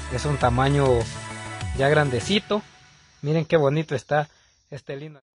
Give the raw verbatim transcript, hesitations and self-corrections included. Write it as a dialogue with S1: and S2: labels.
S1: es un tamaño ya grandecito. Miren qué bonito está este lindo.